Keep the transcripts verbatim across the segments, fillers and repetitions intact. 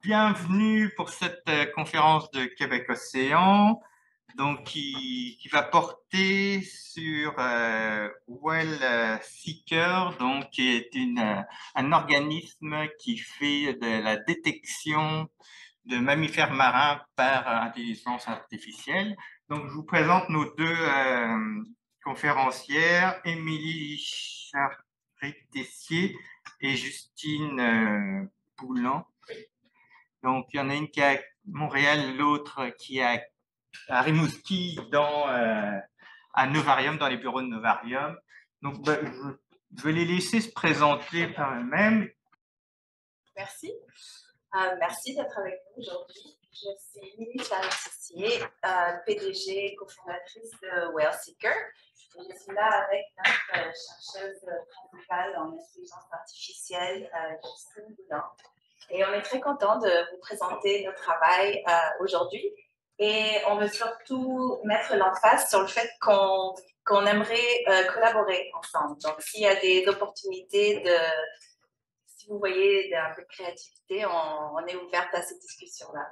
bienvenue pour cette euh, conférence de Québec Océan, donc qui, qui va porter sur euh, Well euh, Seeker, donc qui est une, euh, un organisme qui fait de la détection de mammifères marins par euh, intelligence artificielle. Donc je vous présente nos deux euh, conférencières, Émilie Charret-Tessier et Justine euh, Boulan. Donc, il y en a une qui est à Montréal, l'autre qui est à Rimouski, dans, euh, à Novarium, dans les bureaux de Novarium. Donc, ben, je, je vais les laisser se présenter par eux-mêmes. Merci. Euh, merci d'être avec nous aujourd'hui. Je suis Émilie Charret-Tessier, euh, P D G, cofondatrice de Well Seeker. Je suis là avec notre euh, chercheuse principale en intelligence artificielle, euh, Justine Boulan. Et on est très content de vous présenter notre travail euh, aujourd'hui. Et on veut surtout mettre l'emphase sur le fait qu'on qu'on aimerait euh, collaborer ensemble. Donc, s'il y a des opportunités de... Si vous voyez un peu de créativité, on, on est ouverte à ces discussions-là.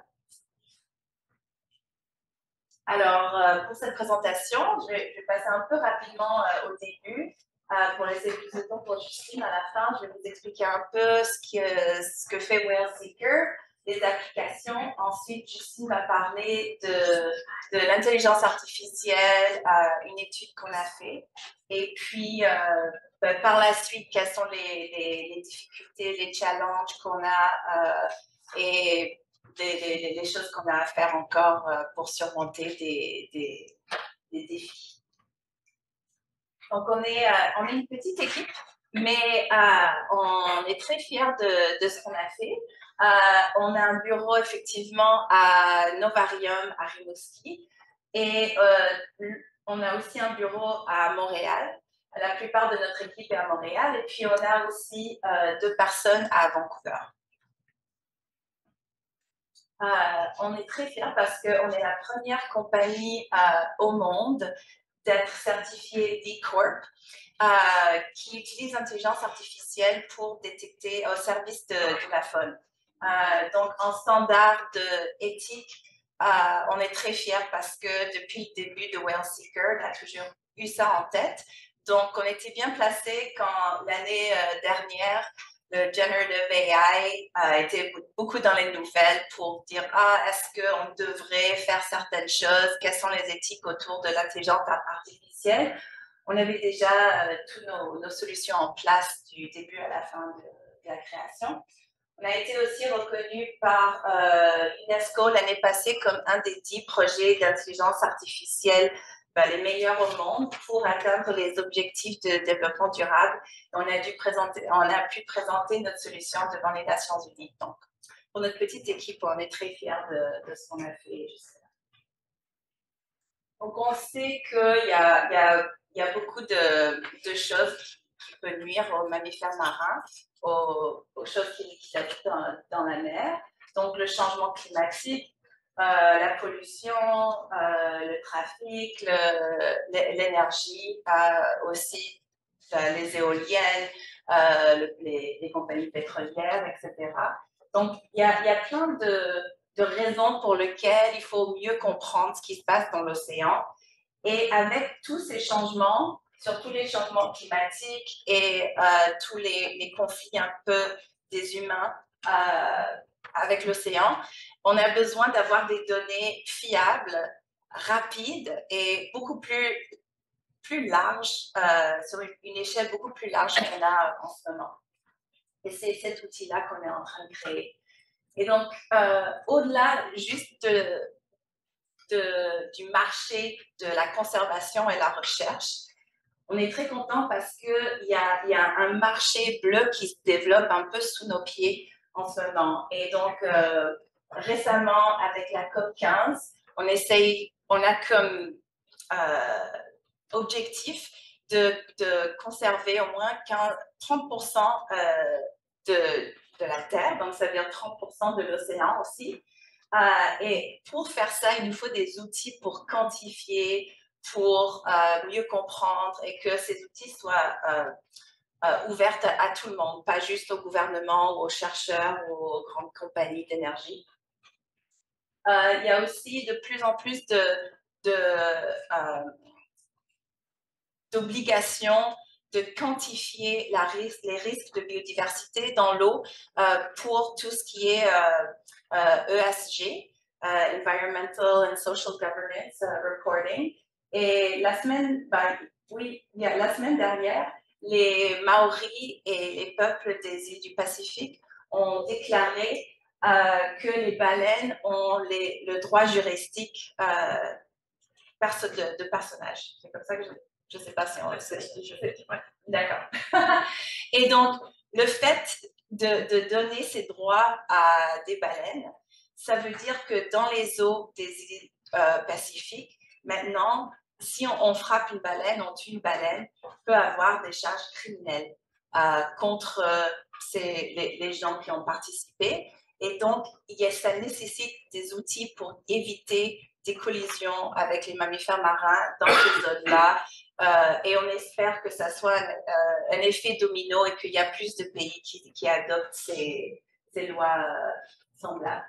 Alors, euh, pour cette présentation, je vais, je vais passer un peu rapidement euh, au début euh, pour laisser plus de temps pour Justine. À la fin, je vais vous expliquer un peu ce que, ce que fait Well Seeker, les applications. Ensuite, Justine va parler de, de l'intelligence artificielle, euh, une étude qu'on a faite. Et puis, euh, ben, par la suite, quelles sont les, les, les difficultés, les challenges qu'on a euh, et des, des, des choses qu'on a à faire encore euh, pour surmonter des, des, des défis. Donc, on est, euh, on est une petite équipe, mais euh, on est très fiers de, de ce qu'on a fait. Euh, on a un bureau, effectivement, à Novarium, à Rimouski, et euh, on a aussi un bureau à Montréal. La plupart de notre équipe est à Montréal, et puis on a aussi euh, deux personnes à Vancouver. Euh, on est très fiers parce qu'on est la première compagnie euh, au monde d'être certifiée B Corp euh, qui utilise l'intelligence artificielle pour détecter au service de, de la faune. Euh, donc, en standard de éthique, euh, on est très fiers parce que depuis le début de Well Seeker, on a toujours eu ça en tête. Donc, on était bien placé quand l'année euh, dernière, le Generative A I a été beaucoup dans les nouvelles pour dire « Ah, est-ce qu'on devrait faire certaines choses? Quelles sont les éthiques autour de l'intelligence artificielle? » On avait déjà euh, toutes nos, nos solutions en place du début à la fin de, de la création. On a été aussi reconnu par euh, UNESCO l'année passée comme un des dix projets d'intelligence artificielle ben, les meilleurs au monde pour atteindre les objectifs de développement durable. Et on a, dû présenter, on a pu présenter notre solution devant les Nations Unies. Donc, pour notre petite équipe, on est très fiers de, de ce qu'on a fait jusque-là. Donc, on sait qu'il y a, y, a, y a beaucoup de, de choses qui peuvent nuire aux mammifères marins, aux, aux choses qui, qui habitent dans, dans la mer. Donc, le changement climatique, euh, la pollution, euh, le trafic, l'énergie, euh, aussi euh, les éoliennes, euh, le, les, les compagnies pétrolières, et cetera. Donc, il y a, y a plein de, de raisons pour lesquelles il faut mieux comprendre ce qui se passe dans l'océan. Et avec tous ces changements, surtout les changements climatiques et euh, tous les, les conflits un peu des humains euh, avec l'océan, on a besoin d'avoir des données fiables, rapides et beaucoup plus, plus larges, euh, sur une échelle beaucoup plus large qu'on a en ce moment. Et c'est cet outil-là qu'on est en train de créer. Et donc, euh, au-delà juste de, de, du marché de la conservation et la recherche, on est très content parce qu'il y a, y a un marché bleu qui se développe un peu sous nos pieds en ce moment. Et donc, euh, récemment, avec la COP quinze, on essaye, on a comme euh, objectif de, de conserver au moins trente pour cent euh, de, de la Terre, donc ça veut dire trente pour cent de l'océan aussi. Euh, et pour faire ça, il nous faut des outils pour quantifier, pour euh, mieux comprendre et que ces outils soient euh, euh, ouverte à, à tout le monde, pas juste au gouvernement, aux chercheurs ou aux grandes compagnies d'énergie. Euh, il y a aussi de plus en plus de, de, euh, d'obligations de quantifier la risque, les risques de biodiversité dans l'eau euh, pour tout ce qui est euh, euh, E S G, euh, Environmental and Social Governance uh, Reporting. Et la semaine, ben, oui, la semaine dernière, les Maoris et les peuples des îles du Pacifique ont déclaré euh, que les baleines ont les, le droit juristique euh, perso de, de personnage. C'est comme ça que je je ne sais pas si on le sait. Ouais, d'accord. Et donc, le fait de, de donner ces droits à des baleines, ça veut dire que dans les eaux des îles euh, Pacifiques, maintenant, si on, on frappe une baleine, on tue une baleine, on peut avoir des charges criminelles euh, contre euh, ces, les, les gens qui ont participé. Et donc, il y a, ça nécessite des outils pour éviter des collisions avec les mammifères marins dans ces zones-là. Euh, et on espère que ça soit un, euh, un effet domino et qu'il y a plus de pays qui, qui adoptent ces, ces lois euh, semblables.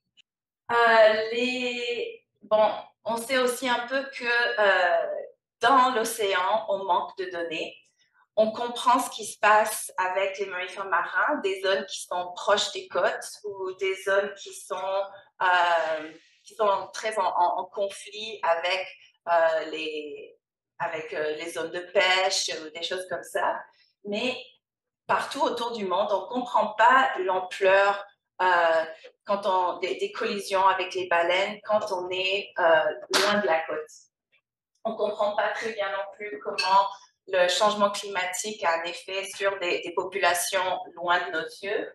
Euh, les... Bon, on sait aussi un peu que euh, dans l'océan, on manque de données. On comprend ce qui se passe avec les mammifères marins, des zones qui sont proches des côtes ou des zones qui sont, euh, qui sont très en, en, en conflit avec, euh, les, avec euh, les zones de pêche ou des choses comme ça. Mais partout autour du monde, on ne comprend pas l'ampleur euh, quand on, des, des collisions avec les baleines quand on est euh, loin de la côte. On ne comprend pas très bien non plus comment le changement climatique a un effet sur des, des populations loin de nos yeux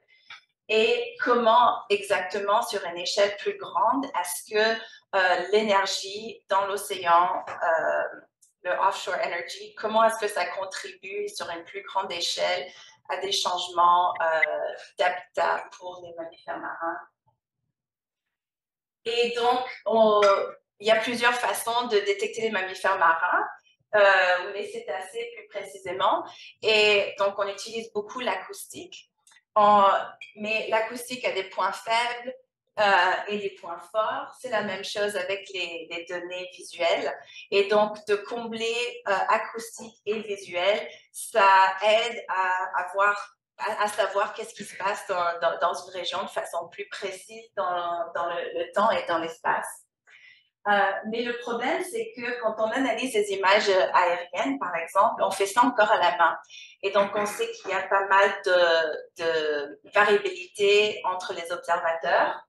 et comment exactement, sur une échelle plus grande, est-ce que euh, l'énergie dans l'océan, euh, le offshore energy, comment est-ce que ça contribue sur une plus grande échelle à des changements euh, d'habitat pour les mammifères marins. Et donc, on, il y a plusieurs façons de détecter les mammifères marins, euh, les cétacés plus précisément. Et donc, on utilise beaucoup l'acoustique. Mais l'acoustique a des points faibles euh, et des points forts. C'est la même chose avec les, les données visuelles. Et donc, de combler euh, acoustique et visuel, ça aide à avoir à, à savoir qu'est-ce qui se passe dans, dans, dans une région de façon plus précise dans, dans le, le temps et dans l'espace. Euh, mais le problème, c'est que quand on analyse les images aériennes, par exemple, on fait ça encore à la main. Et donc, on sait qu'il y a pas mal de, de variabilité entre les observateurs.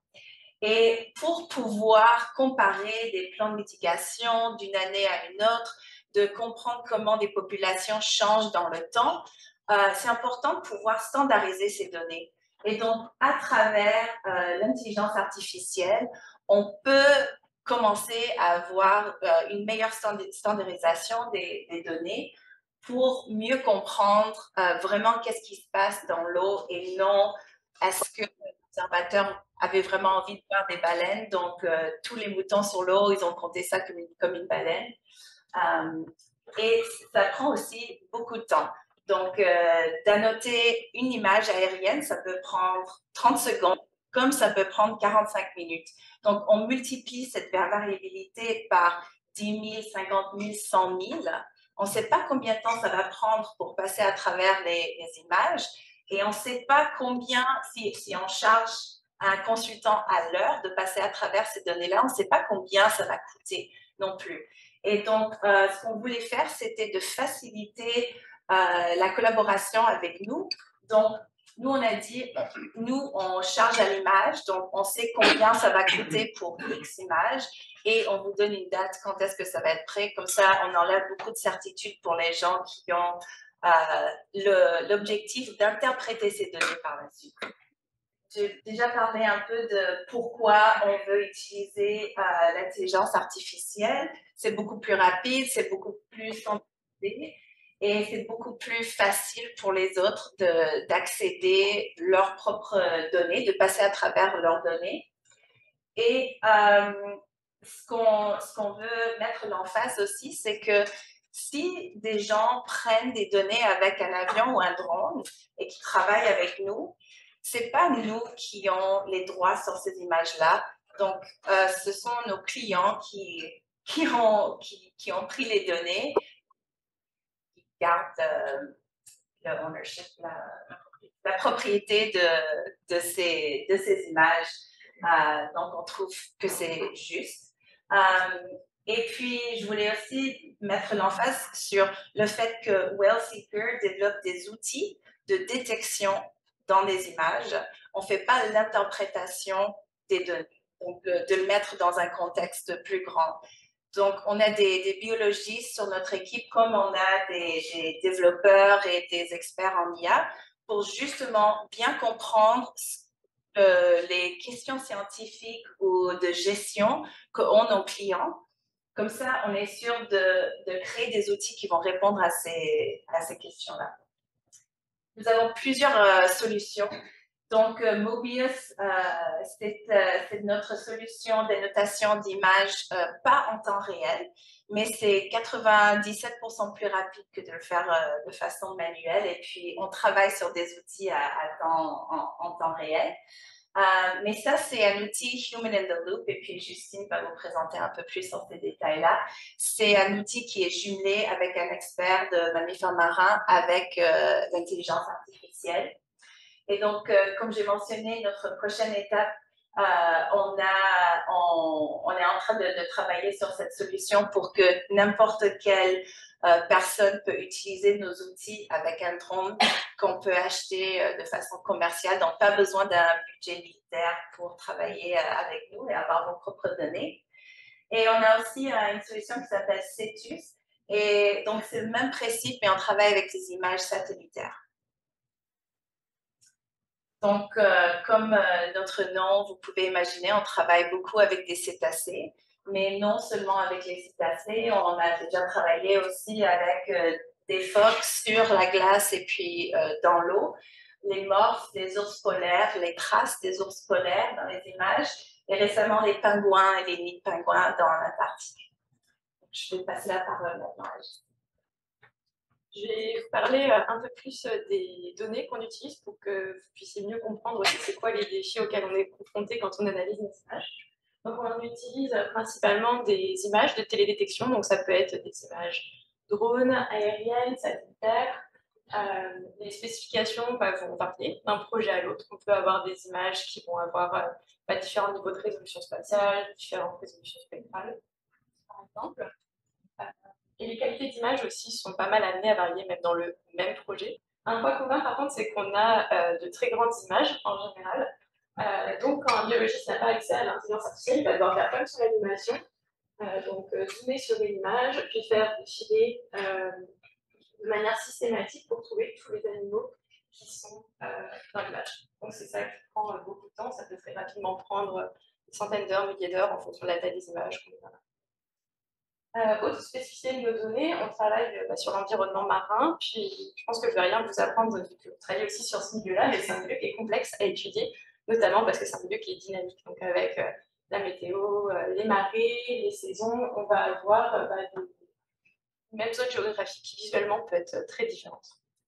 Et pour pouvoir comparer des plans de mitigation d'une année à une autre, de comprendre comment des populations changent dans le temps, euh, c'est important de pouvoir standardiser ces données. Et donc, à travers euh, l'intelligence artificielle, on peut commencer à avoir euh, une meilleure standardisation des, des données pour mieux comprendre euh, vraiment qu'est-ce qui se passe dans l'eau et non est-ce que l'observateur avait vraiment envie de voir des baleines. Donc, euh, tous les moutons sur l'eau, ils ont compté ça comme une, comme une baleine. Euh, et ça prend aussi beaucoup de temps. Donc, euh, d'annoter une image aérienne, ça peut prendre trente secondes, comme ça peut prendre quarante-cinq minutes. Donc, on multiplie cette variabilité par dix mille, cinquante mille, cent mille. On ne sait pas combien de temps ça va prendre pour passer à travers les, les images et on ne sait pas combien, si, si on charge un consultant à l'heure de passer à travers ces données-là, on ne sait pas combien ça va coûter non plus. Et donc, euh, ce qu'on voulait faire, c'était de faciliter euh, la collaboration avec nous. Donc, nous, on a dit, nous, on charge à l'image, donc on sait combien ça va coûter pour X images et on vous donne une date quand est-ce que ça va être prêt. Comme ça, on enlève beaucoup de certitude pour les gens qui ont euh, l'objectif d'interpréter ces données par la suite. J'ai déjà parlé un peu de pourquoi on veut utiliser euh, l'intelligence artificielle. C'est beaucoup plus rapide, c'est beaucoup plus standardisé et c'est beaucoup plus facile pour les autres d'accéder à leurs propres données, de passer à travers leurs données. Et euh, ce qu'on ce qu'on veut mettre l'emphase aussi, c'est que Si des gens prennent des données avec un avion ou un drone et qui travaillent avec nous, c'est pas nous qui ont les droits sur ces images-là. Donc, euh, ce sont nos clients qui, qui, ont, qui, qui ont pris les données, qui gardent euh, le ownership, la, la propriété de, de, ces, de ces images. Euh, donc, on trouve que c'est juste. Euh, et puis, je voulais aussi mettre l'emphase sur le fait que WellSeeker développe des outils de détection dans les images. On ne fait pas l'interprétation des données, donc de, de le mettre dans un contexte plus grand. Donc, on a des, des biologistes sur notre équipe, comme on a des, des développeurs et des experts en I A, pour justement bien comprendre euh, les questions scientifiques ou de gestion qu'ont nos clients. Comme ça, on est sûr de, de créer des outils qui vont répondre à ces, à ces questions-là. Nous avons plusieurs euh, solutions. Donc, euh, Mobius, euh, c'est euh, notre solution de notation d'images, euh, pas en temps réel, mais c'est quatre-vingt-dix-sept pour cent plus rapide que de le faire euh, de façon manuelle. Et puis, on travaille sur des outils à, à temps, en, en temps réel. Euh, mais ça, c'est un outil Human in the Loop, et puis Justine va vous présenter un peu plus sur ces détails-là. C'est un outil qui est jumelé avec un expert de mammifères marins avec euh, l'intelligence artificielle. Et donc, euh, comme j'ai mentionné, notre prochaine étape, euh, on, a, on, on est en train de, de travailler sur cette solution pour que n'importe quelle euh, personne peut utiliser nos outils avec un drone qu'on peut acheter euh, de façon commerciale. Donc, pas besoin d'un budget militaire pour travailler euh, avec nous et avoir vos propres données. Et on a aussi euh, une solution qui s'appelle Cetus. Et donc, c'est le même principe, mais on travaille avec des images satellitaires. Donc, euh, comme euh, notre nom, vous pouvez imaginer, on travaille beaucoup avec des cétacés, mais non seulement avec les cétacés, on a déjà travaillé aussi avec euh, des phoques sur la glace et puis euh, dans l'eau, les morphes des ours polaires, les traces des ours polaires dans les images, et récemment les pingouins et les nids de pingouins dans l'Antarctique. Je vais passer la parole maintenant à Justine. Je vais vous parler un peu plus des données qu'on utilise pour que vous puissiez mieux comprendre aussi c'est quoi les défis auxquels on est confronté quand on analyse nos images. Donc on utilise principalement des images de télédétection, donc ça peut être des images drones, aériennes, satellitaires. Euh, les spécifications bah, vont varier d'un projet à l'autre. On peut avoir des images qui vont avoir euh, bah, différents niveaux de résolution spatiale, différentes résolutions spectrales, par exemple. Euh, Et les qualités d'image aussi sont pas mal amenées à varier, même dans le même projet. Un point commun, par contre, c'est qu'on a euh, de très grandes images en général. Euh, donc, quand un biologiste n'a pas accès à l'intelligence artificielle, il va devoir faire comme sur l'animation. Euh, donc, euh, zoomer sur une image, puis faire défiler euh, de manière systématique pour trouver tous les animaux qui sont euh, dans l'image. Donc, c'est ça qui prend euh, beaucoup de temps. Ça peut très rapidement prendre des centaines d'heures, milliers d'heures en fonction de la taille des images qu'on a. Euh, autre spécificité de nos données, on travaille euh, bah, sur l'environnement marin, puis je pense que je ne vais rien vous apprendre vu que vous travaillez aussi sur ce milieu-là, mais c'est un milieu qui est complexe à étudier, notamment parce que c'est un milieu qui est dynamique. Donc avec euh, la météo, euh, les marées, les saisons, on va avoir euh, bah, des mêmes zones géographiques qui visuellement peuvent être très différentes.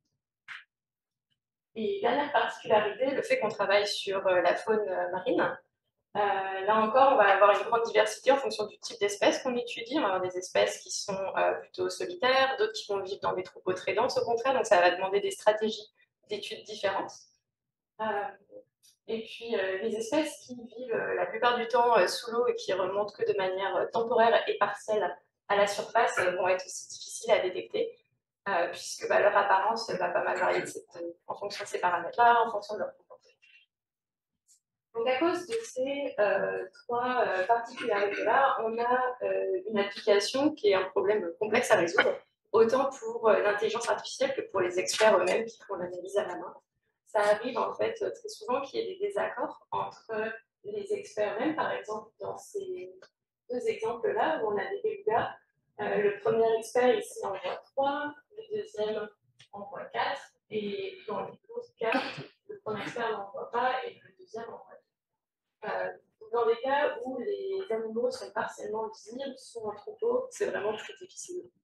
Et dernière particularité, le fait qu'on travaille sur euh, la faune euh, marine. Euh, là encore, on va avoir une grande diversité en fonction du type d'espèces qu'on étudie. On va avoir des espèces qui sont euh, plutôt solitaires, d'autres qui vont vivre dans des troupeaux très denses au contraire, donc ça va demander des stratégies d'études différentes. Euh, et puis euh, les espèces qui vivent euh, la plupart du temps euh, sous l'eau et qui remontent que de manière euh, temporaire et partielle à la surface euh, vont être aussi difficiles à détecter, euh, puisque bah, leur apparence va pas mal varier de cette, en fonction de ces paramètres-là, en fonction de leur comportement. Donc, à cause de ces euh, trois euh, particularités-là, on a euh, une application qui est un problème complexe à résoudre, autant pour euh, l'intelligence artificielle que pour les experts eux-mêmes qui font l'analyse à la main. Ça arrive en fait très souvent qu'il y ait des désaccords entre les experts eux-mêmes, par exemple dans ces deux exemples-là où on a des belugas. Euh, le premier expert ici en voit trois, le deuxième en voit quatre, et dans l'autre cas, le premier expert n'en voit pas et le deuxième en voit. Euh, dans des cas où les animaux sont partiellement visibles, sont en troupeau, c'est vraiment très difficile.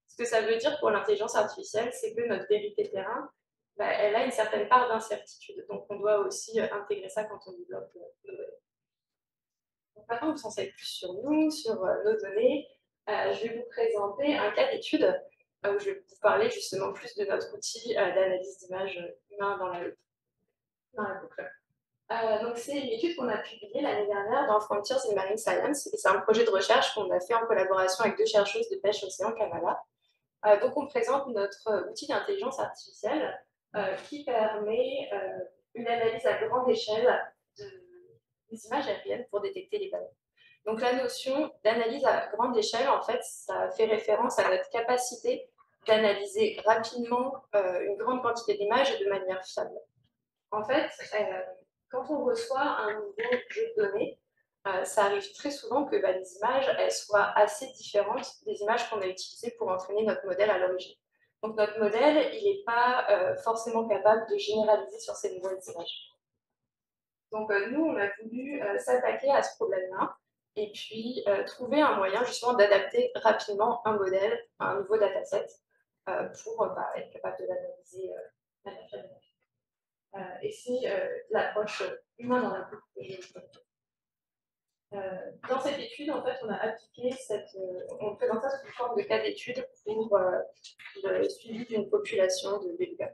Ce que ça veut dire pour l'intelligence artificielle, c'est que notre vérité terrain, bah, elle a une certaine part d'incertitude. Donc, on doit aussi euh, intégrer ça quand on développe euh, nos données. Donc, maintenant, vous en savez plus sur nous, sur euh, nos données. Euh, je vais vous présenter un cas d'étude euh, où je vais vous parler justement plus de notre outil euh, d'analyse d'images humain dans la, dans la boucle. Euh, donc, c'est une étude qu'on a publiée l'année dernière dans Frontiers in Marine Science. Et c'est un projet de recherche qu'on a fait en collaboration avec deux chercheuses de pêche océan Canada. Euh, donc, on présente notre outil d'intelligence artificielle euh, qui permet euh, une analyse à grande échelle de, des images aériennes pour détecter les baleines. Donc, la notion d'analyse à grande échelle, en fait, ça fait référence à notre capacité d'analyser rapidement euh, une grande quantité d'images et de manière fiable. En fait, euh, quand on reçoit un nouveau jeu de données, euh, ça arrive très souvent que bah, les images elles soient assez différentes des images qu'on a utilisées pour entraîner notre modèle à l'origine. Donc notre modèle, il n'est pas euh, forcément capable de généraliser sur ces nouvelles images. Donc euh, nous, on a voulu euh, s'attaquer à ce problème-là et puis euh, trouver un moyen justement d'adapter rapidement un modèle à un nouveau dataset euh, pour euh, bah, être capable de l'analyser euh, à la fin. Euh, et c'est euh, l'approche humain dans la boucle que je vous propose. Euh, dans cette étude, en fait, on a appliqué cette, euh, on présente ça sous forme de cas d'étude pour euh, le suivi d'une population de belugas.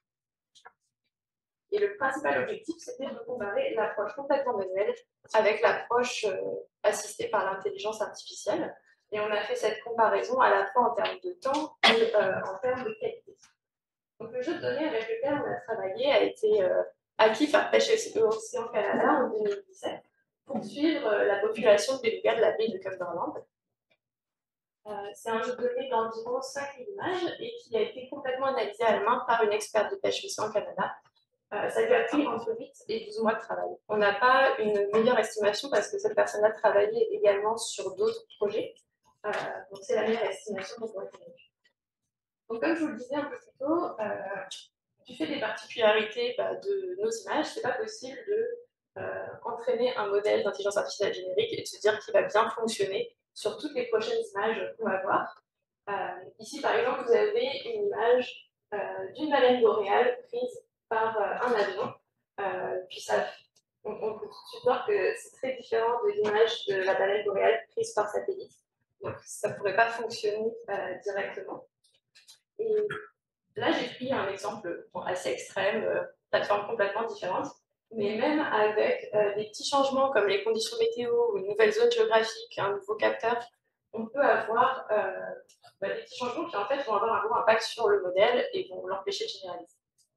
Et le principal objectif, c'était de comparer l'approche complètement manuelle avec l'approche euh, assistée par l'intelligence artificielle. Et on a fait cette comparaison à la fois en termes de temps et euh, en termes de qualité. Donc, le jeu de données avec lequel on a travaillé a été euh, acquis par Pêche Océan Canada en deux mille dix-sept pour suivre euh, la population de belugas de la baie de Cumberland. Euh, c'est un jeu de données d'environ cinq mille images et qui a été complètement analysé à la main par une experte de Pêche Océan Canada. Euh, ça lui a pris entre huit et douze mois de travail. On n'a pas une meilleure estimation parce que cette personne a travaillé également sur d'autres projets. Euh, donc, c'est la meilleure estimation qu'on pourrait faire. Donc, comme je vous le disais un peu plus tôt, euh, du fait des particularités bah, de nos images, ce n'est pas possible de euh, entraîner un modèle d'intelligence artificielle générique et de se dire qu'il va bien fonctionner sur toutes les prochaines images qu'on va voir. Euh, ici, par exemple, vous avez une image euh, d'une baleine boréale prise par euh, un avion. Euh, puis ça, on, on peut tout de suite voir que c'est très différent de l'image de la baleine boréale prise par satellite. Donc, ça ne pourrait pas fonctionner euh, directement. Et là, j'ai pris un exemple bon, assez extrême, euh, plateforme complètement différente, mais même avec euh, des petits changements comme les conditions météo ou une nouvelle zone géographique, un nouveau capteur, on peut avoir euh, bah, des petits changements qui en fait vont avoir un gros impact sur le modèle et vont l'empêcher de généraliser.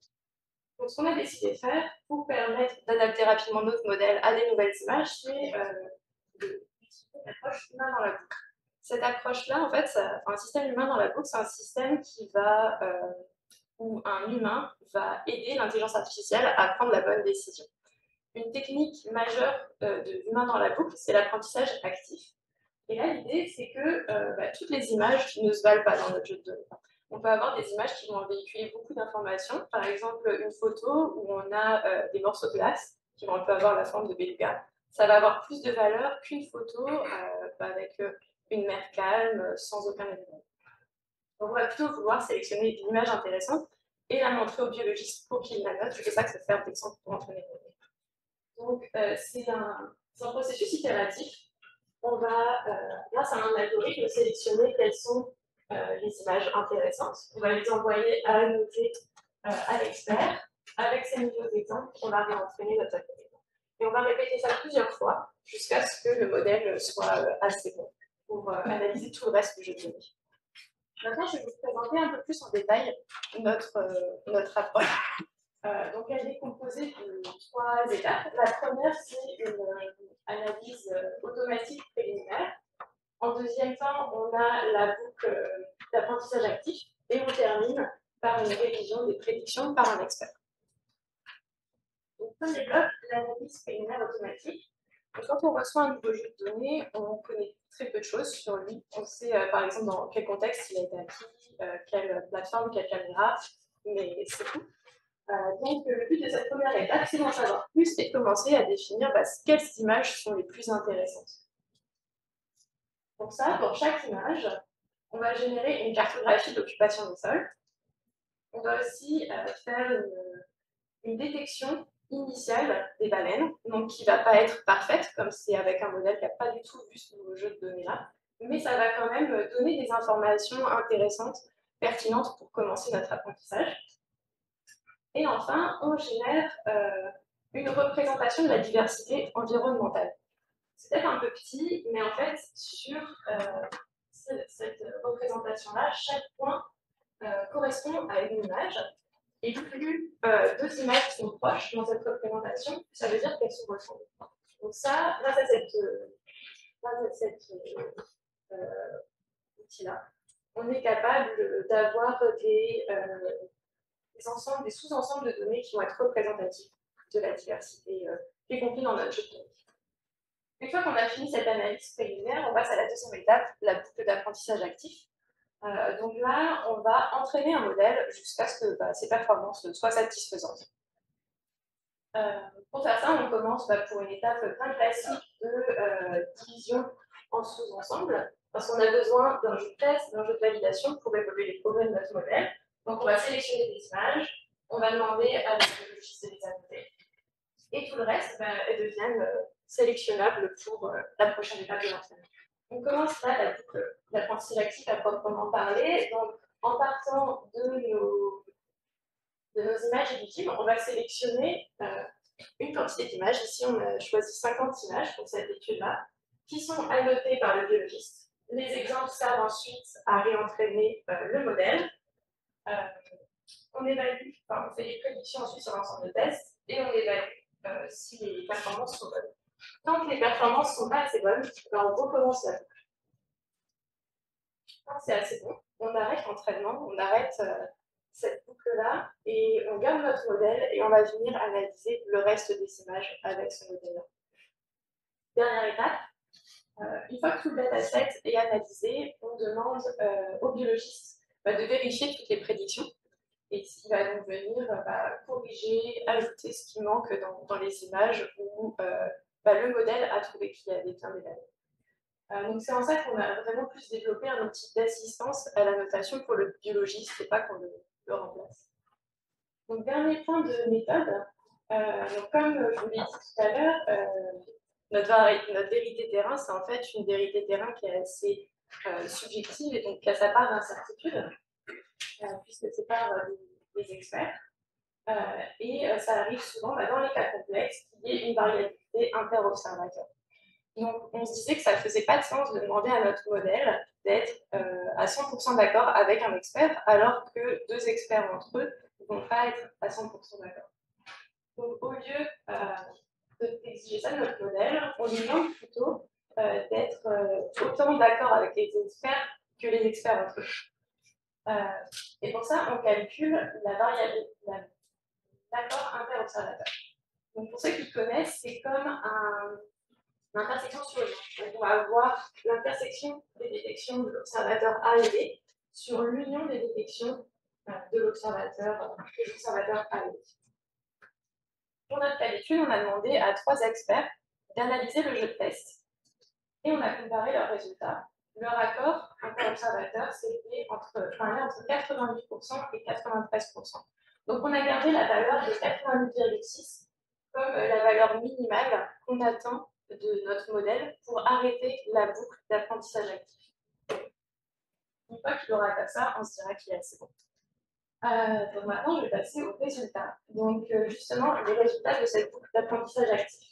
Donc, ce qu'on a décidé de faire pour permettre d'adapter rapidement notre modèle à des nouvelles images, c'est euh, d'utiliser l'approche humain dans la boucle. Cette approche-là, en fait, ça, un système humain dans la boucle, c'est un système qui va, euh, où un humain va aider l'intelligence artificielle à prendre la bonne décision. Une technique majeure euh, de l'humain dans la boucle, c'est l'apprentissage actif. Et là, l'idée, c'est que euh, bah, toutes les images ne se valent pas dans notre jeu de données. On peut avoir des images qui vont véhiculer beaucoup d'informations. Par exemple, une photo où on a euh, des morceaux de glace qui vont un peu avoir la forme de beluga. Ça va avoir plus de valeur qu'une photo euh, avec euh, une mer calme, sans aucun élément. Donc, on va plutôt vouloir sélectionner une image intéressante et la montrer au biologiste pour qu'il la note. Je fais ça que ça fait d'exemple pour entraîner les données. Donc, euh, c'est un, un processus itératif. On va, euh, grâce à un algorithme, sélectionner quelles sont euh, les images intéressantes. On va les envoyer à noter euh, à l'expert. Avec ces nouveaux exemples, on va réentraîner notre algorithme. Et on va répéter ça plusieurs fois jusqu'à ce que le modèle soit euh, assez bon pour euh, analyser tout le reste du jeu de données. Maintenant, je vais vous présenter un peu plus en détail notre, euh, notre approche. Euh, donc, elle est composée de trois étapes. La première, c'est une, une analyse euh, automatique préliminaire. En deuxième temps, on a la boucle euh, d'apprentissage actif. Et on termine par une révision des prédictions par un expert. Donc, premier bloc, l'analyse préliminaire automatique. Donc, quand on reçoit un nouveau jeu de données, on connaît très peu de choses sur lui. On sait, euh, par exemple, dans quel contexte il a été acquis, euh, quelle plateforme, quelle caméra, mais c'est tout. Euh, donc, le but de cette première étape, c'est d'en savoir plus et de commencer à définir bah, quelles images sont les plus intéressantes. Pour ça, pour chaque image, On va générer une cartographie d'occupation des sols. On va aussi euh, faire une, une détection initiale des baleines, donc qui ne va pas être parfaite, comme c'est avec un modèle qui n'a pas du tout vu ce nouveau jeu de données-là, mais ça va quand même donner des informations intéressantes, pertinentes pour commencer notre apprentissage. Et enfin, on génère euh, une représentation de la diversité environnementale. C'est peut-être un peu petit, mais en fait, sur euh, cette représentation-là, chaque point euh, correspond à une image. Et plus euh, deux images sont proches dans cette représentation, ça veut dire qu'elles sont ressemblées. Donc ça, grâce à cette, grâce à cet euh, outil-là, on est capable d'avoir des, euh, des ensembles, des sous-ensembles de données qui vont être représentatifs de la diversité euh, qui est comprise dans notre jeu de données. Une fois qu'on a fini cette analyse préliminaire, on passe à la deuxième étape, la boucle d'apprentissage actif. Euh, donc là, on va entraîner un modèle jusqu'à ce que bah, ses performances soient satisfaisantes. Euh, pour faire ça, on commence bah, pour une étape bien classique de euh, division en sous-ensembles, parce qu'on a besoin d'un jeu de test, d'un jeu de validation pour évaluer les progrès de notre modèle. Donc on va sélectionner des images, on va demander à le logiciel de les annoter, et tout le reste, bah, elles deviennent euh, sélectionnables pour euh, la prochaine étape de l'entraînement. On commence là la boucle d'apprentissage actif à proprement parler. Donc, en partant de nos, de nos images éligibles, on va sélectionner euh, une quantité d'images. Ici, on a choisi cinquante images pour cette étude-là, qui sont annotées par le biologiste. Les exemples servent ensuite à réentraîner euh, le modèle. Euh, on évalue, enfin, on fait des prédictions ensuite sur l'ensemble de tests et on évalue euh, si les performances sont bonnes. Tant que les performances ne sont pas assez bonnes, ben on recommence la boucle. Quand c'est assez bon, on arrête l'entraînement, on arrête euh, cette boucle-là et on garde notre modèle et on va venir analyser le reste des images avec ce modèle-là. Dernière étape, euh, une fois que tout le dataset est analysé, on demande euh, au biologiste bah, de vérifier toutes les prédictions et qui va donc venir bah, corriger, ajouter ce qui manque dans, dans les images où euh, bah, le modèle a trouvé qu'il y avait bien des valeurs. Euh, donc c'est en ça qu'on a vraiment plus développé un outil d'assistance à la notation pour le biologiste et pas qu'on le, le remplace. Donc dernier point de méthode, euh, donc, comme je vous l'ai dit tout à l'heure, euh, notre, notre vérité terrain, c'est en fait une vérité terrain qui est assez euh, subjective et donc qui a sa part d'incertitude, euh, puisque c'est par euh, des, des experts. Euh, et euh, ça arrive souvent bah, dans les cas complexes qu'il y ait une variabilité inter-observateur. Donc, on se disait que ça ne faisait pas de sens de demander à notre modèle d'être euh, à cent pour cent d'accord avec un expert, alors que deux experts entre eux ne vont pas être à cent pour cent d'accord. Donc, au lieu euh, d'exiger ça de notre modèle, on lui demande plutôt euh, d'être euh, autant d'accord avec les experts que les experts entre eux. Euh, et pour ça, on calcule la variabilité, l'accord inter-observateur. Donc, pour ceux qui connaissent, c'est comme un l'intersection sur l'union. Donc, on va avoir l'intersection des détections de l'observateur A et B sur l'union des détections de l'observateur des observateurs A et B. Pour notre cas d'étude, on a demandé à trois experts d'analyser le jeu de test et on a comparé leurs résultats. Leur accord inter-observateur s'était entre, enfin, entre quatre-vingt-huit pour cent et quatre-vingt-treize pour cent. Donc, on a gardé la valeur de quatre-vingt-huit virgule six comme la valeur minimale qu'on attend de notre modèle pour arrêter la boucle d'apprentissage actif. Une fois qu'il aura atteint ça, on se dira qu'il est assez bon. Euh, donc maintenant, je vais passer aux résultats. Donc euh, justement, les résultats de cette boucle d'apprentissage actif.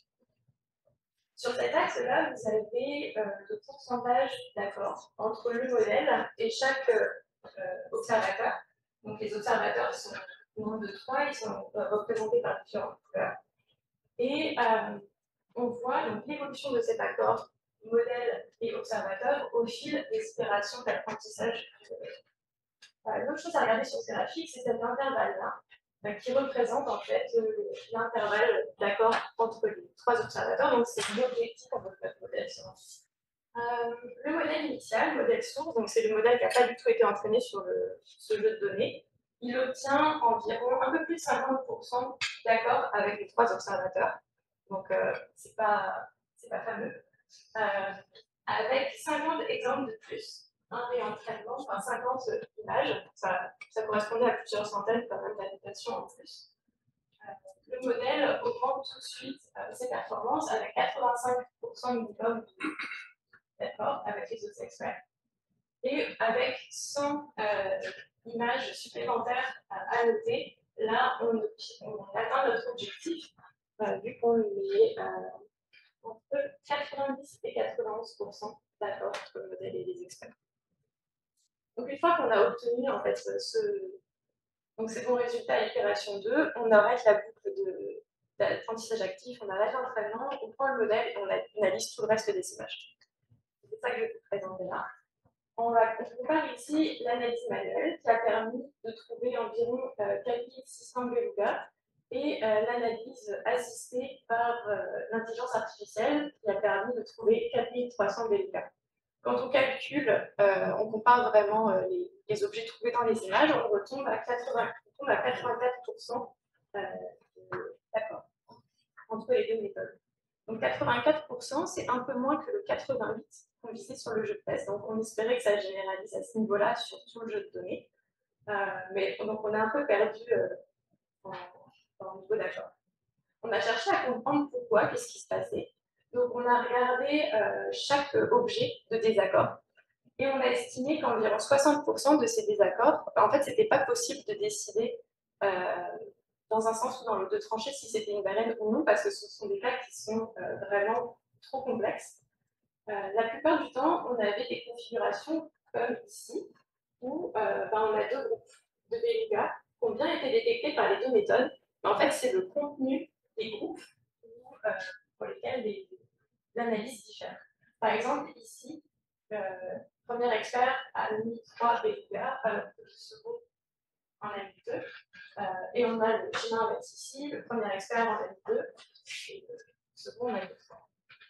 Sur cet axe-là, vous avez euh, le pourcentage d'accord entre le modèle et chaque euh, observateur. Donc les observateurs sont au nombre de trois, ils sont euh, représentés par différentes couleurs. Et euh, on voit l'évolution de cet accord modèle et observateur au fil des itérations d'apprentissage. Euh, L'autre chose à regarder sur ce graphique, c'est cet intervalle-là, euh, qui représente en fait euh, l'intervalle d'accord entre les trois observateurs. Donc c'est l'objectif en votre modèle. Euh, le modèle initial, le modèle source, donc c'est le modèle qui n'a pas du tout été entraîné sur le, ce jeu de données. Il obtient environ un peu plus de cinquante pour cent d'accord avec les trois observateurs. Donc, euh, c'est pas, c'est pas fameux. Euh, avec cinquante exemples de plus, un réentraînement, enfin cinquante images, ça, ça correspondait à plusieurs centaines quand même d'annotations en plus. Euh, le modèle augmente tout de suite euh, ses performances avec quatre-vingt-cinq pour cent minimum d'accord avec les autres experts. Et avec cent euh, images supplémentaires à annoter, là, on, on atteint notre objectif, euh, vu qu'on est euh, entre quatre-vingt-dix et quatre-vingt-onze pour cent d'accord entre le modèle et les experts. Donc, une fois qu'on a obtenu en fait ce, donc ces bons résultats à l'itération deux, on arrête la boucle d'apprentissage actif, on arrête l'entraînement, on prend le modèle et on analyse tout le reste des images. C'est ça que je vais vous présenter là. On va comparer ici l'analyse manuelle qui a permis de trouver environ euh, quatre mille six cents belugas et euh, l'analyse assistée par euh, l'intelligence artificielle qui a permis de trouver quatre mille trois cents belugas. Quand on calcule, euh, on compare vraiment euh, les, les objets trouvés dans les images, on retombe à, quatre-vingts, on retombe à quatre-vingt-quatre pour cent euh, d'accord entre les deux méthodes. Donc quatre-vingt-quatre pour cent, c'est un peu moins que le quatre-vingt-huit qu'on visait sur le jeu de test. Donc on espérait que ça généralise à ce niveau-là sur tout le jeu de données. Euh, mais donc on a un peu perdu euh, en, en niveau d'accord. On a cherché à comprendre pourquoi, qu'est-ce qui se passait. Donc on a regardé euh, chaque objet de désaccord et on a estimé qu'environ soixante pour cent de ces désaccords, en fait, c'était pas possible de décider euh, dans un sens ou dans l'autre, de trancher si c'était une baleine ou non, parce que ce sont des cas qui sont euh, vraiment trop complexes. Euh, la plupart du temps, on avait des configurations comme ici, où euh, ben, on a deux groupes de belugas qui ont bien été détectés par les deux méthodes. Mais en fait, c'est le contenu des groupes où, euh, pour lesquels l'analyse diffère. Par exemple, ici, le premier expert a mis trois belugas, alors que le second en a mis deux. Euh, et on a le schéma inverse ici, le premier expert en a mis deux, et le second en a mis trois.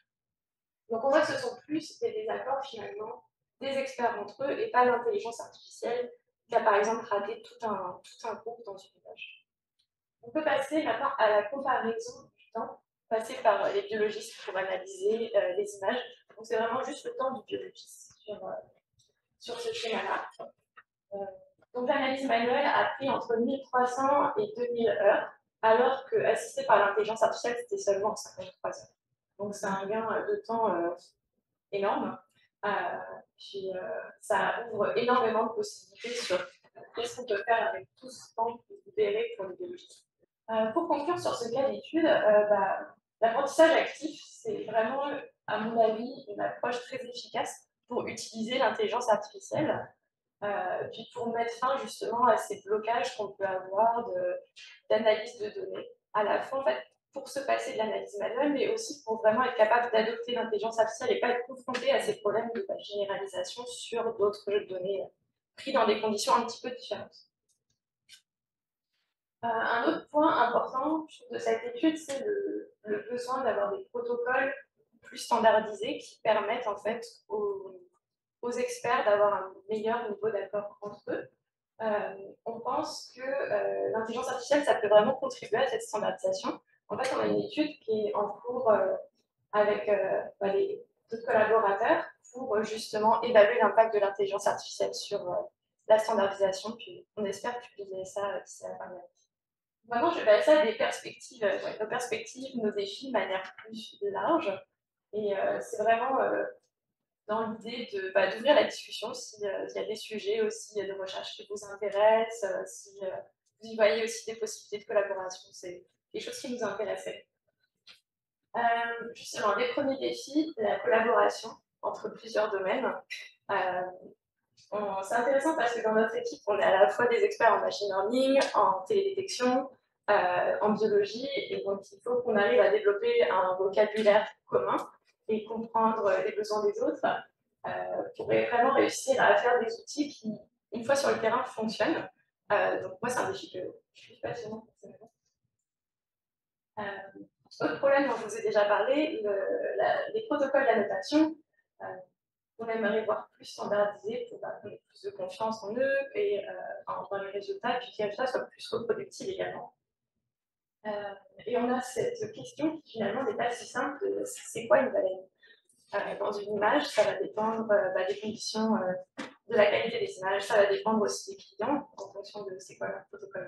Donc on voit que ce sont plus des désaccords finalement des experts entre eux et pas l'intelligence artificielle qui a par exemple raté tout un, tout un groupe dans une image. On peut passer maintenant à la comparaison du temps, passer par les biologistes pour analyser euh, les images. Donc c'est vraiment juste le temps du biologiste sur, euh, sur ce schéma-là. Euh, donc l'analyse manuelle a pris entre mille trois cents et deux mille heures, alors que assisté par l'intelligence artificielle, c'était seulement cinquante-trois heures. Donc c'est un gain de temps euh, énorme. Euh, puis euh, ça ouvre énormément de possibilités sur qu'est-ce qu'on peut faire avec tout ce temps libéré pour les biologistes. Euh, pour conclure sur ce cas d'étude, euh, bah, l'apprentissage actif, c'est vraiment, à mon avis, une approche très efficace pour utiliser l'intelligence artificielle, euh, puis pour mettre fin justement à ces blocages qu'on peut avoir d'analyse de, de données. À la fois, en fait, pour se passer de l'analyse manuelle, mais aussi pour vraiment être capable d'adopter l'intelligence artificielle et pas être confronté à ces problèmes de généralisation sur d'autres jeux de données pris dans des conditions un petit peu différentes. Euh, un autre point important de cette étude, c'est le, le besoin d'avoir des protocoles plus standardisés qui permettent en fait aux, aux experts d'avoir un meilleur niveau d'accord entre eux. Euh, on pense que euh, l'intelligence artificielle, ça peut vraiment contribuer à cette standardisation. En fait, on a une étude qui est en cours euh, avec euh, bah, les d'autres collaborateurs pour justement évaluer l'impact de l'intelligence artificielle sur euh, la standardisation. Puis on espère publier ça d'ici la fin de l'année. Maintenant, je vais passer à des perspectives, euh, nos perspectives, nos défis de manière plus large. Et euh, c'est vraiment euh, dans l'idée de, bah, d'ouvrir la discussion s'il euh, y a des sujets aussi de recherche qui vous intéressent, euh, si euh, vous y voyez aussi des possibilités de collaboration. C'est des choses qui nous intéressaient. Euh, justement, les premiers défis, la collaboration entre plusieurs domaines. Euh, C'est intéressant parce que dans notre équipe, on est à la fois des experts en machine learning, en télédétection, euh, en biologie, et donc il faut qu'on arrive à développer un vocabulaire commun et comprendre les besoins des autres euh, pour vraiment réussir à faire des outils qui, une fois sur le terrain, fonctionnent. Euh, donc moi, c'est un défi que je suis passionnante personnellement. Euh, autre problème dont je vous ai déjà parlé, le, la, les protocoles d'annotation. Euh, on aimerait voir plus standardisé pour bah, donner plus de confiance en eux et euh, dans les résultats, puis que les résultats soient plus reproductibles également. Euh, et on a cette question qui finalement n'est pas si simple, c'est quoi une baleine euh, Dans une image, ça va dépendre euh, bah, des conditions euh, de la qualité des images, ça va dépendre aussi des clients en fonction de c'est quoi leur protocole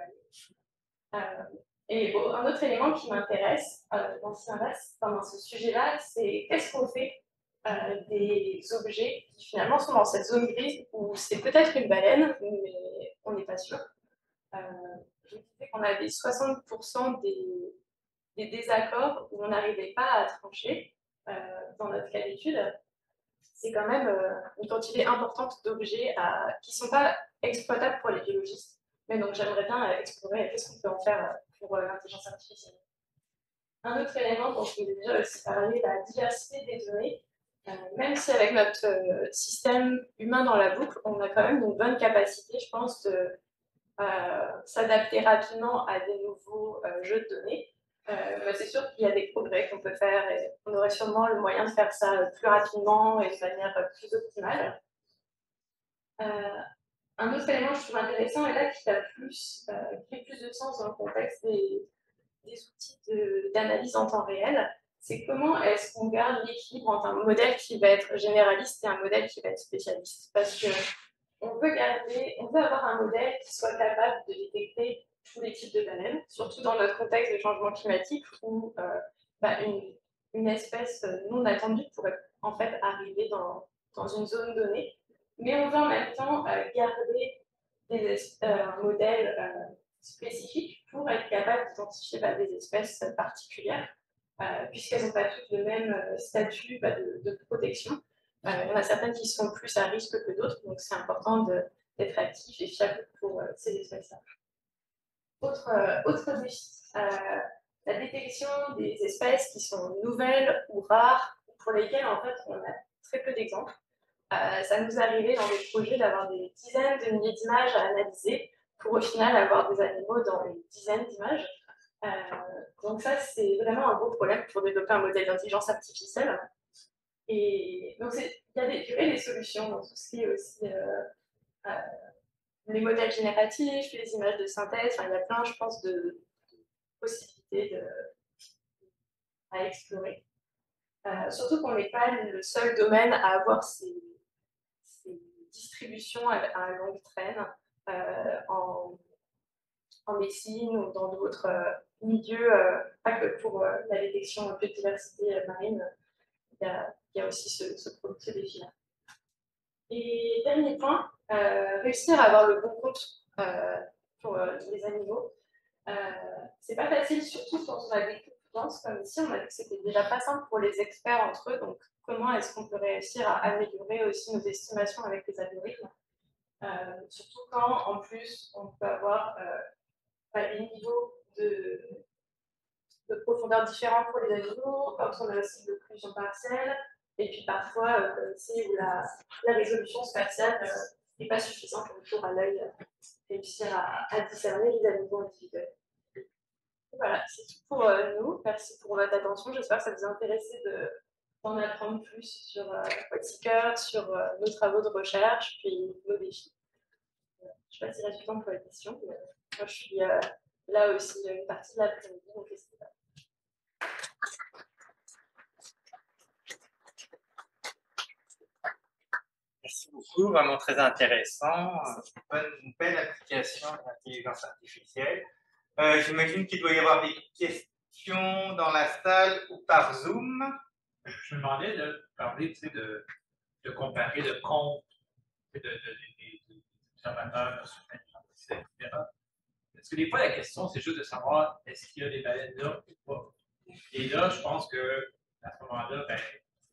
à eux. Euh, et bon, un autre élément qui m'intéresse euh, dans, ce, dans ce sujet-là, c'est qu'est-ce qu'on fait euh, des objets qui finalement sont dans cette zone grise où c'est peut-être une baleine, mais on n'est pas sûr. Euh, je disais qu'on avait soixante pour cent des, des désaccords où on n'arrivait pas à trancher euh, dans notre cas d'étude. C'est quand même euh, une quantité importante d'objets qui ne sont pas exploitables pour les biologistes. Mais donc j'aimerais bien euh, explorer qu'est-ce qu'on peut en faire pour euh, l'intelligence artificielle. Un autre élément dont je voulais déjà aussi parler, la diversité des données. Euh, même si avec notre euh, système humain dans la boucle, on a quand même une bonne capacité, je pense, de euh, s'adapter rapidement à des nouveaux euh, jeux de données. Euh, mais c'est sûr qu'il y a des progrès qu'on peut faire et on aurait sûrement le moyen de faire ça plus rapidement et de manière plus optimale. Euh, un autre élément que je trouve intéressant et là qui, a plus, euh, qui fait plus de sens dans le contexte des, des outils d'analyse en temps réel, c'est comment est-ce qu'on garde l'équilibre entre un modèle qui va être généraliste et un modèle qui va être spécialiste. Parce que on peut garder, on peut avoir un modèle qui soit capable de détecter tous les types de baleines, surtout dans notre contexte de changement climatique où euh, bah, une, une espèce non attendue pourrait en fait arriver dans, dans une zone donnée. Mais on veut en même temps euh, garder des, euh, un modèle euh, spécifique pour être capable d'identifier bah, des espèces particulières, euh, puisqu'elles n'ont pas toutes le même euh, statut bah, de, de protection. Euh, il y en a certaines qui sont plus à risque que d'autres, donc c'est important d'être actif et fiable pour euh, ces espèces-là. Autre, euh, autre défi, euh, la détection des espèces qui sont nouvelles ou rares, pour lesquelles en fait on a très peu d'exemples. Euh, ça nous arrivait dans des projets d'avoir des dizaines de milliers d'images à analyser pour au final avoir des animaux dans une dizaine d'images. Euh, donc ça, c'est vraiment un gros problème pour développer un modèle d'intelligence artificielle. Et donc, il y a des, des solutions dans tout ce qui est aussi euh, euh, les modèles génératifs, les images de synthèse. Enfin, il y a plein, je pense, de, de possibilités de, à explorer. Euh, surtout qu'on n'est pas le seul domaine à avoir ces, ces distributions à, à longue traîne euh, en, en médecine ou dans d'autres euh, milieux, euh, pas que pour euh, la détection de biodiversité euh, marine. Il y, a, il y a aussi ce, ce, ce défi-là. Et dernier point, euh, réussir à avoir le bon compte euh, pour euh, les animaux. Euh, c'est pas facile, surtout quand on a des compétences comme ici. On a vu que c'était déjà pas simple pour les experts entre eux. Donc, comment est-ce qu'on peut réussir à améliorer aussi nos estimations avec les algorithmes, euh, surtout quand, en plus, on peut avoir euh, des niveaux de, de profondeur différents pour les animaux, quand on a aussi de l'occlusion partielle. Et puis parfois, euh, comme ici, où la, la résolution spatiale n'est euh, pas suffisante pour à l'œil euh, réussir à, à discerner les animaux individuels. Voilà, c'est tout pour euh, nous. Merci pour votre attention. J'espère que ça vous a intéressé d'en apprendre plus sur euh, WhatSeeker, sur euh, nos travaux de recherche, puis nos défis. Euh, je ne sais pas s'il reste du temps pour la question, mais euh, moi je suis euh, là aussi une partie de l'après-midi, donc n'hésitez pas. Merci beaucoup, vraiment très intéressant. Une, une belle application de l'intelligence artificielle. Euh, J'imagine qu'il doit y avoir des questions dans la salle ou par Zoom. Je me demandais de parler de, de comparer le compte de, de, de, de, de observateurs sur l'intelligence, et cetera. Parce que des fois, la question, c'est juste de savoir est-ce qu'il y a des baleines là ou pas. Et là, je pense que à ce moment-là, ben,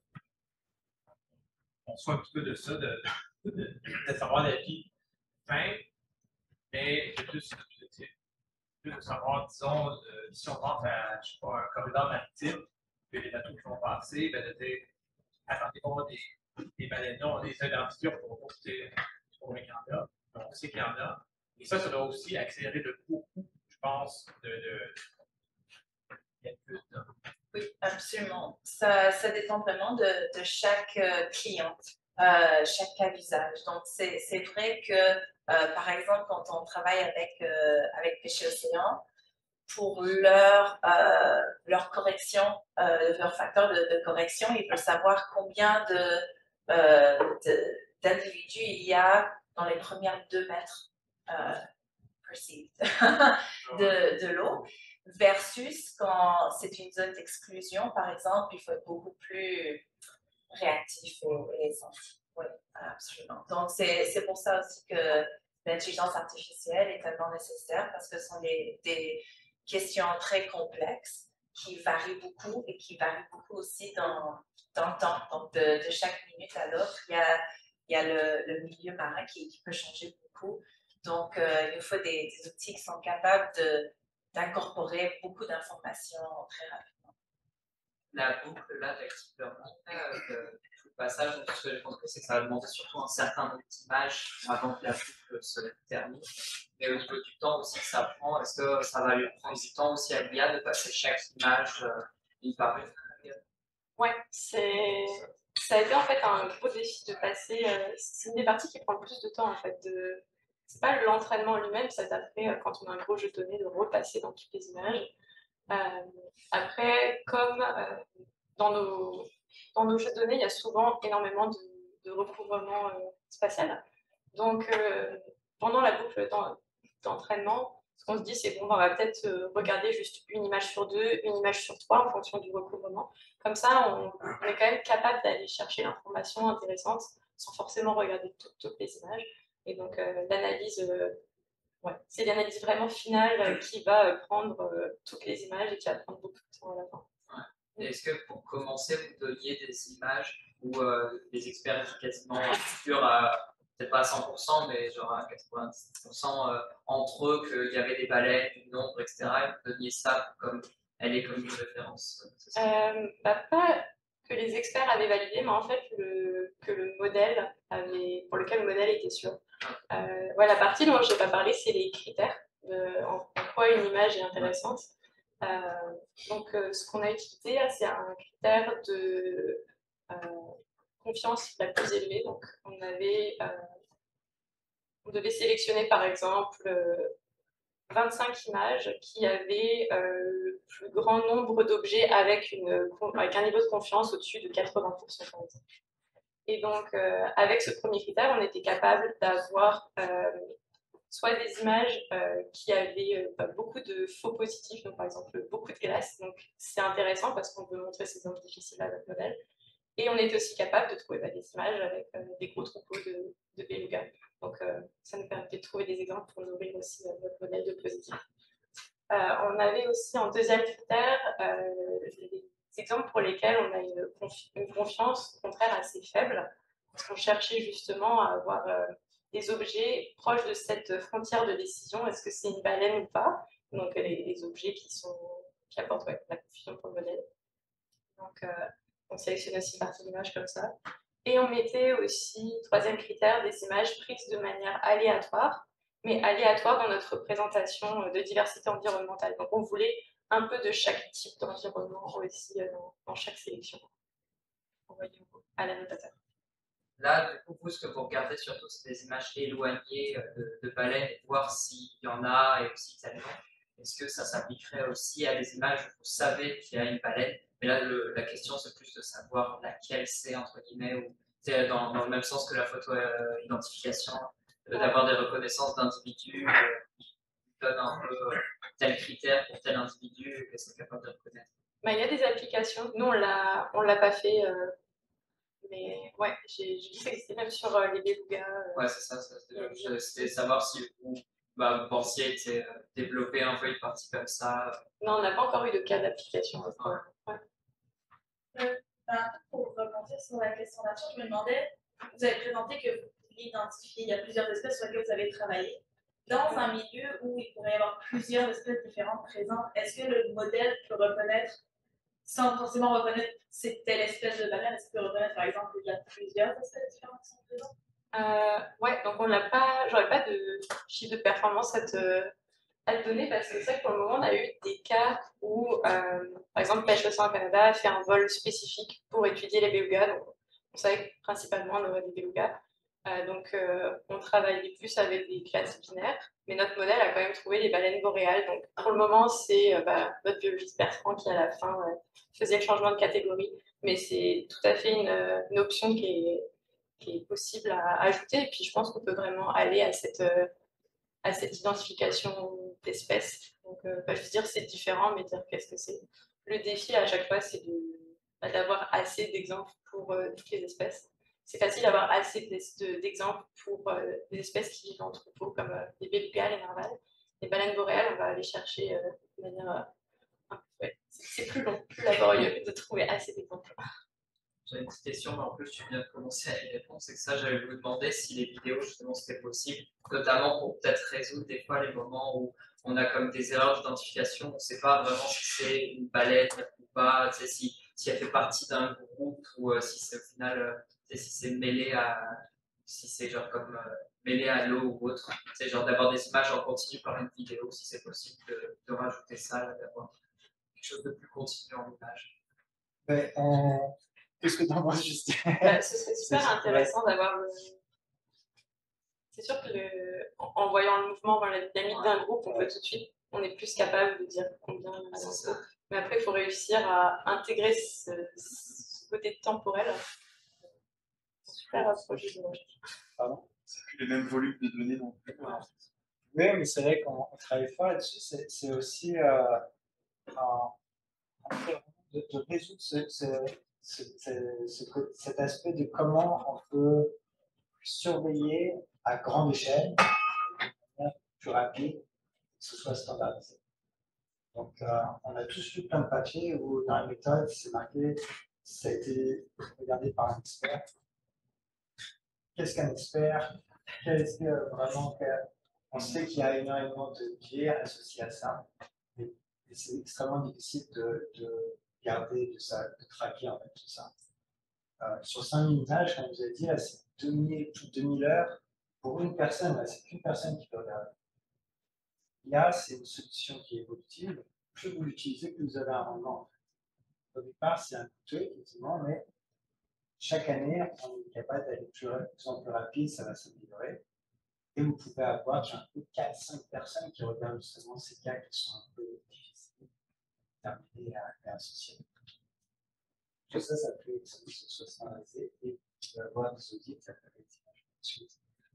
on soit un petit peu de ça, de, de, de, de savoir la vie fin, mais c'est plus l'objectif. Plus de savoir, disons, euh, si on rentre à, je sais pas, un corridor maritime, que les bateaux qui vont passer, ben, de dire, attendez, on va des, des baleines là, on les identifie, on va poster combien il y en a, on sait qu'il y en a. Et ça, ça doit aussi accélérer de beaucoup, je pense, de, de, de, de Oui, absolument. Ça, ça dépend vraiment de, de chaque euh, client, euh, chaque cas d'usage. Donc, c'est vrai que, euh, par exemple, quand on travaille avec, euh, avec Pêcher Océan, pour leur, euh, leur correction, euh, leur facteur de, de correction, ils veulent savoir combien de, euh, de, d'individus il y a dans les premières deux mètres euh, perceived de, de l'eau, versus quand c'est une zone d'exclusion, par exemple, il faut être beaucoup plus réactif et sensible. Oui, absolument. Donc, c'est pour ça aussi que l'intelligence artificielle est tellement nécessaire, parce que ce sont des, des questions très complexes qui varient beaucoup et qui varient beaucoup aussi dans, dans le temps. Donc, de, de chaque minute à l'autre, il y a, il y a le, le milieu marin qui, qui peut changer beaucoup. Donc, euh, il nous faut des, des outils qui sont capables d'incorporer beaucoup d'informations très rapidement. La boucle là d'Active Learning, euh, le passage, ce que j'ai compris, c'est que ça va demander surtout un certain nombre d'images avant que la boucle se termine. Mais au niveau du temps aussi que ça prend, est-ce que ça va lui prendre du temps aussi à l'I A de passer chaque image euh, une par une? Ouais, c'est. Ça a été en fait un gros défi de passer. Euh, c'est une des parties qui prend le plus de temps en fait. De... C'est pas l'entraînement lui-même, ça après euh, quand on a un gros jeu de données de repasser dans toutes les images. Euh, après, comme euh, dans, nos, dans nos jeux de données, il y a souvent énormément de, de recouvrement euh, spatial. Donc, euh, pendant la boucle d'entraînement, ce qu'on se dit, c'est bon, on va peut-être euh, regarder juste une image sur deux, une image sur trois en fonction du recouvrement. Comme ça, on, on est quand même capable d'aller chercher l'information intéressante sans forcément regarder toutes, toutes les images. Et donc, euh, l'analyse... Euh, Ouais, c'est l'analyse vraiment finale euh, qui va euh, prendre euh, toutes les images et qui va prendre beaucoup de temps à la fin. Ouais. Est-ce que pour commencer, vous donniez des images où euh, les experts étaient quasiment sûrs à, peut-être pas à cent pour cent, mais genre à quatre-vingt-dix pour cent euh, entre eux qu'il y avait des baleines, du nombre, et cetera. Et vous donniez ça comme elle est comme une référence. Euh, bah, pas que les experts avaient validé, mais en fait le, que le modèle avait, pour lequel le modèle était sûr. Euh, ouais, la partie dont je n'ai pas parlé, c'est les critères, de, en, en quoi une image est intéressante. Euh, donc, euh, ce qu'on a utilisé, c'est un critère de euh, confiance la plus élevée. Donc, on avait, euh, on devait sélectionner par exemple euh, vingt-cinq images qui avaient euh, le plus grand nombre d'objets avec, avec un niveau de confiance au-dessus de quatre-vingts pour cent. Et donc, euh, avec ce premier critère, on était capable d'avoir euh, soit des images euh, qui avaient euh, beaucoup de faux positifs, donc par exemple beaucoup de glace. Donc, c'est intéressant parce qu'on peut montrer ces zones difficiles à notre modèle. Et on était aussi capable de trouver bah, des images avec euh, des gros troupeaux de, de belugas. Donc, euh, ça nous permettait de trouver des exemples pour nourrir aussi euh, notre modèle de positif. Euh, on avait aussi en deuxième critère euh, des exemples pour lesquels on a une, confi une confiance au contraire assez faible, parce qu'on cherchait justement à avoir euh, des objets proches de cette frontière de décision. Est-ce que c'est une baleine ou pas? Donc, les, les objets qui, sont, qui apportent ouais, la confusion pour le modèle. Donc, euh, on sélectionne aussi une partie d'image comme ça. Et on mettait aussi, troisième critère, des images prises de manière aléatoire, mais aléatoire dans notre présentation de diversité environnementale. Donc, on voulait un peu de chaque type d'environnement aussi dans, dans chaque sélection. Envoyez à l'annotateur. Là, du coup, vous, ce que vous regardez surtout, c'est des images éloignées de, de baleines et voir s'il y en a et aussi tellement. Est-ce que ça s'appliquerait aussi à des images où vous savez qu'il y a une baleine? Mais là, le, la question, c'est plus de savoir laquelle c'est, entre guillemets, ou c'est dans, dans le même sens que la photo-identification, euh, d'avoir des reconnaissances d'individus euh, qui donnent un peu euh, tel critère pour tel individu et c'est capable de reconnaître. Bah, il y a des applications. Nous, on ne l'a pas fait. Euh... Mais ouais, j'ai vu que ça existait même sur euh, les belugas. Euh, ouais, c'est ça. ça C'était savoir si vous, bah, vous pensiez était, euh, développer un peu une partie comme ça. Non, on n'a pas encore eu de cas d'application. Ouais. Ouais. Euh, bah, pour rebondir sur la question là-dessus, je me demandais, vous avez présenté que vous pouviez identifier, il y a plusieurs espèces sur lesquelles vous avez travaillé. Dans un milieu où il pourrait y avoir plusieurs espèces différentes présentes, est-ce que le modèle peut reconnaître, sans forcément reconnaître c'est telle espèce de baleine, est-ce qu'il peut reconnaître par exemple qu'il y a plusieurs espèces différentes qui sont présentes? euh, Ouais, donc on n'a pas, j'aurais pas de chiffre de performance à te, à te donner parce que c'est vrai que pour le moment on a eu des cas où, euh, par exemple, Pêche Océan Canada a fait un vol spécifique pour étudier les belugas. Donc on savait que principalement on aurait des belugas. Euh, donc euh, on travaillait plus avec des classes binaires, mais notre modèle a quand même trouvé les baleines boréales. Donc pour le moment c'est euh, bah, notre biologiste Bertrand qui à la fin euh, faisait le changement de catégorie, mais c'est tout à fait une, une option qui est, qui est possible à ajouter. Et puis, je pense qu'on peut vraiment aller à cette, euh, à cette identification d'espèces. Donc, euh, bah, je veux dire, c'est différent, mais dire qu'est-ce que c'est. Le défi à chaque fois, c'est de, bah, d'avoir assez d'exemples pour euh, toutes les espèces. C'est facile d'avoir assez d'exemples pour euh, des espèces qui vivent en troupeau, comme euh, les belugas, les narvals. Les baleines boréales, on va aller chercher euh, de manière... Euh, ouais, c'est plus long, plus laborieux de trouver assez d'exemples. J'ai une petite question, mais en plus, tu viens de commencer à y répondre. C'est que ça, j'allais vous demander si les vidéos, justement, c'était possible, notamment pour peut-être résoudre des fois les moments où on a comme des erreurs d'identification. On ne sait pas vraiment si c'est une baleine ou pas, tu sais, si, si elle fait partie d'un groupe ou euh, si c'est au final, euh, tu sais, si c'est mêlé à, si c'est genre comme euh, mêlé à l'eau ou autre. C'est genre d'avoir des images en continu par une vidéo, si c'est possible de, de rajouter ça, d'avoir quelque chose de plus continu en image. Ben, on... Qu'est-ce que tu en penses, Justine? Bah, ce serait super intéressant d'avoir le... C'est sûr que le... en voyant le mouvement, la dynamique d'un groupe, on peut tout de suite, on est plus capable de dire combien il y en a dans ce groupe. Mais après, il faut réussir à intégrer ce, ce côté temporel. C'est super proche de logique. Pardon? C'est plus les mêmes volumes de données non plus. Oui, mais c'est vrai qu'on travaille fort là-dessus. C'est aussi euh, en, en fait, de, de résoudre ce, ce, ce, ce, ce, cet aspect de comment on peut surveiller à grande échelle, de manière plus rapide, que ce soit standardisé. Donc, euh, on a tous lu plein de papiers où dans la méthode, c'est marqué, ça a été regardé par un expert. Qu'est-ce qu'un expert? Qu'est-ce que vraiment que... On sait qu'il y a énormément de biais associés à ça. Et, et c'est extrêmement difficile de, de garder, de, ça, de traquer en fait tout ça. Euh, sur cinq mille images, comme je vous ai dit, c'est deux mille, plus de deux mille heures pour une personne. C'est qu'une personne qui peut regarder. Là, c'est une solution qui est évolutive. Plus vous l'utilisez, plus vous avez un rendement. Au départ, c'est un coûteux, effectivement, mais chaque année, on est capable d'aller de plus en plus rapide, ça va s'améliorer. Et vous pouvez avoir quatre à cinq personnes qui regardent justement ces cas qui sont un peu difficiles à terminer à associer. Tout ça, ça peut être soit standardisé et vous pouvez avoir des audits, ça peut être ensuite.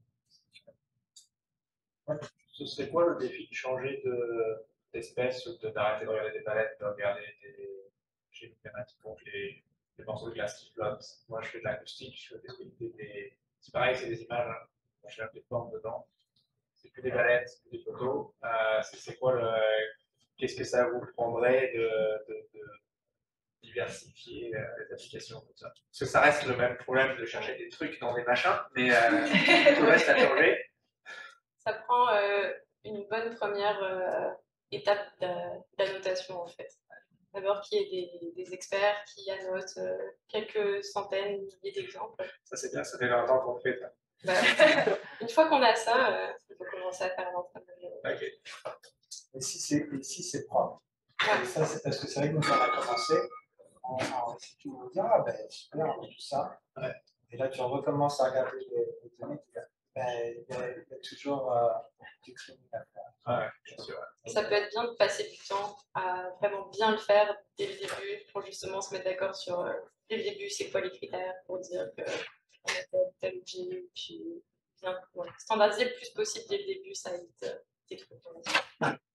Ce serait quoi le défi de changer d'espèce, de, d'arrêter de regarder des baleines, de regarder des. Chez les canards qui font les, les morceaux de glace qui flottent. Moi, je fais de l'acoustique, je fais des. des, des c'est pareil, c'est des images. Hein. On cherche des formes dedans. C'est plus des baleines, c'est plus des photos. Euh, c'est quoi le. Qu'est-ce que ça vous prendrait de, de, de diversifier euh, les applications comme ça? Parce que ça reste le même problème de chercher des trucs dans des machins, mais euh, tout reste à changer. Ça prend euh, une bonne première euh, étape d'annotation en fait. D'abord qu'il y ait des, des experts qui annotent euh, quelques centaines, milliers d'exemples. Ça c'est bien, ça fait vingt ans qu'on fait ça. Bah, une fois qu'on a ça, euh, il faut commencer à faire l'entraînement. Ok. Et si c'est si propre, ouais. Et ça c'est parce que c'est vrai que nous on a commencé, on, on, si tu nous dis ah ben super, on a tout ça, ouais. Et là tu recommences à regarder les, les données, ben, il, y a, il y a toujours euh, du crime à faire. Ouais, bien sûr. Et ça peut être bien de passer du temps à vraiment bien le faire dès le début pour justement se mettre d'accord sur euh, dès le début c'est quoi les critères pour dire que on a tel, tel objet, puis bien ouais, standardiser le plus possible dès le début, ça évite euh, des trucs. On va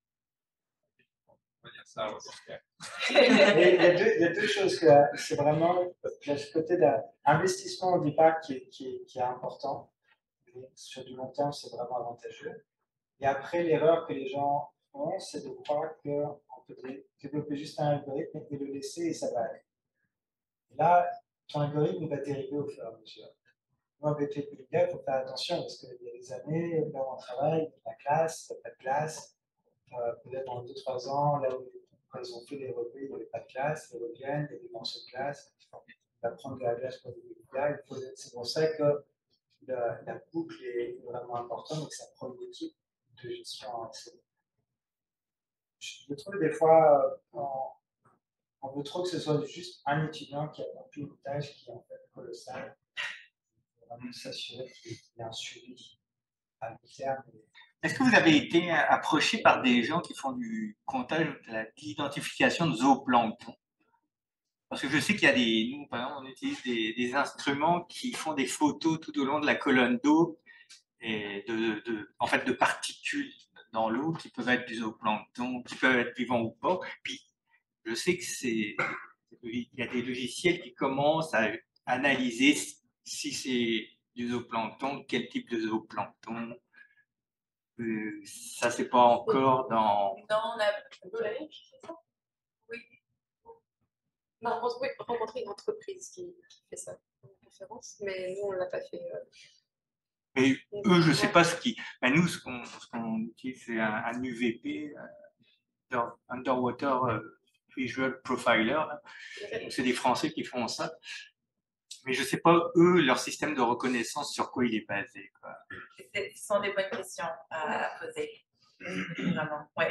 dire ça, ouais. il, y a deux, il y a deux choses que c'est vraiment ce côté d'investissement au départ qui est, qui est, qui est important. Sur du long terme, c'est vraiment avantageux. Et après, l'erreur que les gens font, c'est de croire qu'on peut développer juste un algorithme et le laisser et ça va aller. Et là, ton algorithme va dériver au fur et à mesure. Moi, B P P, il faut faire attention parce qu'il y a des années, là où on travaille, il y a la classe, il n'y a pas de classe. Euh, Peut-être dans deux trois ans, là où quand ils ont fait les revues, il n'y avait pas de classe, ils reviennent, il y a des morceaux de classe. Il faut prendre de la glace pour des dégâts. C'est pour ça que La, la boucle est vraiment importante et que ça prend une équipe de gestion assez. Je trouve des fois, on, on veut trop que ce soit juste un étudiant qui a rempli une tâche qui est en fait colossale. Il faut vraiment s'assurer qu'il y a un suivi à long terme. Est-ce que vous avez été approché par des gens qui font du comptage, de l'identification de zooplancton? Parce que je sais qu'il y a des, nous, par exemple, on utilise des, des instruments qui font des photos tout au long de la colonne d'eau et de, de, en fait, de particules dans l'eau qui peuvent être du zooplancton, qui peuvent être vivants ou pas. Puis, je sais que c'est, il y a des logiciels qui commencent à analyser si c'est du zooplancton, quel type de zooplancton. Euh, ça, c'est pas encore dans. Non, on a. Vous l'avez fait ça? Oui. On a rencontré, rencontré une entreprise qui, qui fait ça en conférence, mais nous, on ne l'a pas fait. Euh... Mais eux, je ne sais pas ce qui. Ben nous, ce qu'on qu'on utilise, c'est un, un U V P, euh, Underwater euh, Visual Profiler. C'est des Français qui font ça. Mais je ne sais pas, eux, leur système de reconnaissance, sur quoi il est basé. Quoi. Ce sont des bonnes questions à poser. Vraiment, oui.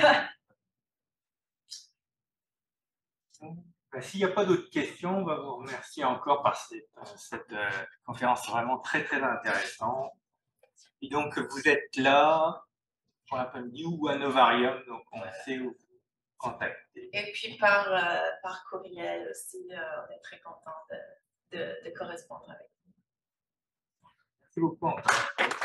Ben, s'il n'y a pas d'autres questions, on va vous remercier encore par cette, cette euh, conférence vraiment très, très intéressante. Et donc, vous êtes là, on l'appelle New Hanovarium, donc on sait où vous contacter. Et puis par, euh, par courriel aussi, euh, on est très content de, de, de correspondre avec vous. Merci beaucoup.